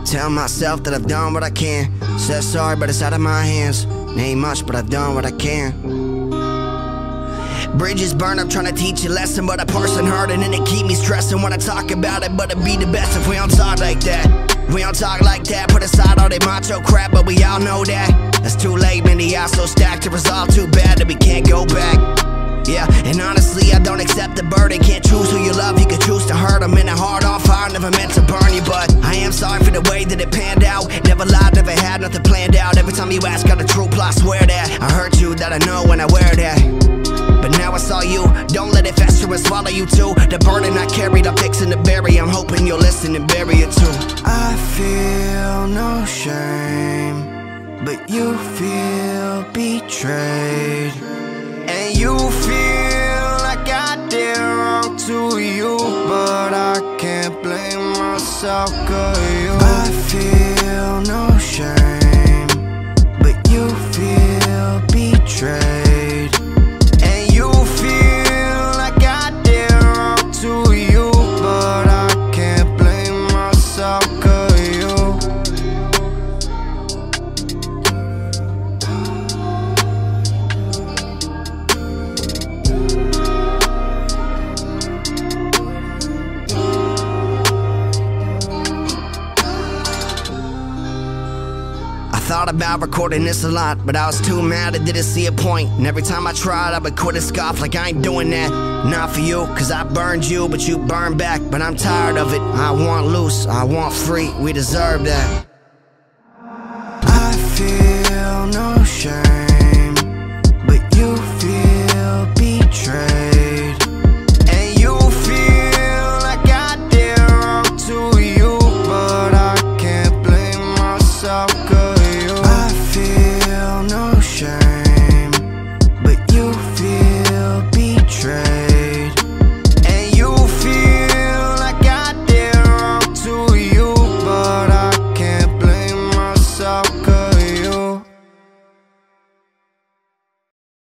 Tell myself that I've done what I can. Said sorry, but it's out of my hands. Ain't much, but I've done what I can. Bridges burn, I'm trying to teach a lesson, but a person hurting and it keep me stressing when I talk about it. But it'd be the best if we don't talk like that. We don't talk like that, put aside all that macho crap, but we all know that it's too late, man, the odds so stacked to resolve. Too bad that we can't go back. Yeah, and honestly, I don't accept the burden. Can't choose who you love, you can choose to hurt them. In a heart on fire, never meant to burn you, but I am sorry for the way that it panned out. Never lied, never had nothing planned out. Every time you ask, got a true plot, swear that I hurt you, that I know when I wear that. But now it's all you, don't let it fester and swallow you too. The burden I carried, I'm fixing to bury. I'm hoping you'll listen and bury it too. I feel no shame, but you feel betrayed. And you feel like I did wrong to you, but I can't blame myself, 'cause I feel no shame, but you feel betrayed. And you feel like I did wrong to you, but I can't blame myself, 'cause you. Thought about recording this a lot, but I was too mad I didn't see a point. And every time I tried, I would quit and scoff like I ain't doing that. Not for you, 'cause I burned you, but you burned back. But I'm tired of it, I want loose, I want free, we deserve that. I feel no shame, but you feel betrayed. And you feel like I did wrong to you, but I can't blame myself, 'cause